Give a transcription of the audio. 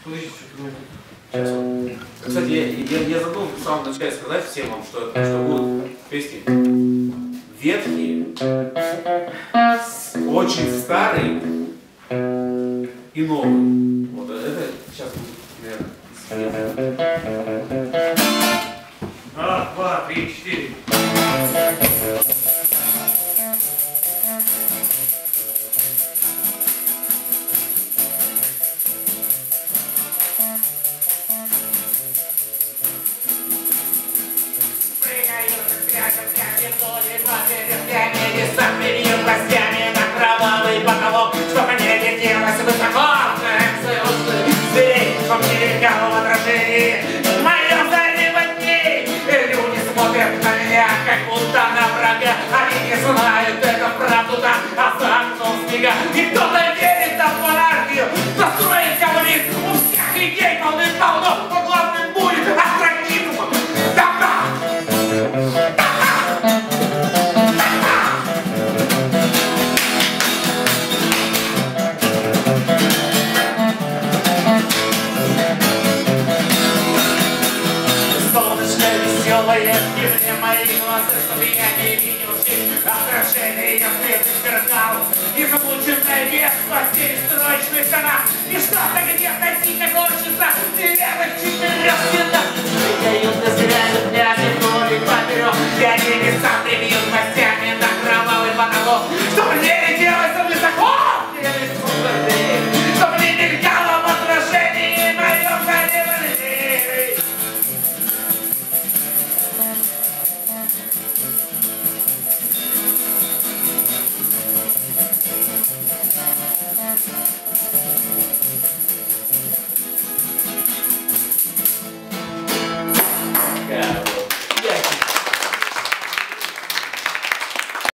Подождите, что-то. Сейчас вот. Кстати, я забыл в самом начале сказать всем вам, что будут песни ветхие, очень старые и новые. Вот это сейчас будет, наверное, раз, два, три, четыре. Гостями на кровавый потолок, чтоб не летелось высоко, зверей, чтоб не мелькало в отражении. В моем зале во дни люди смотрят на меня, как будто на врага. Они не знают эту правду там, а за окном снега. И кто-то верит там в монархию, кто строит коммунизм. У всех идей полны-полно, но главным будет астрагизм. Солнышко веселое, и мне мои глаза, чтобы я не видел.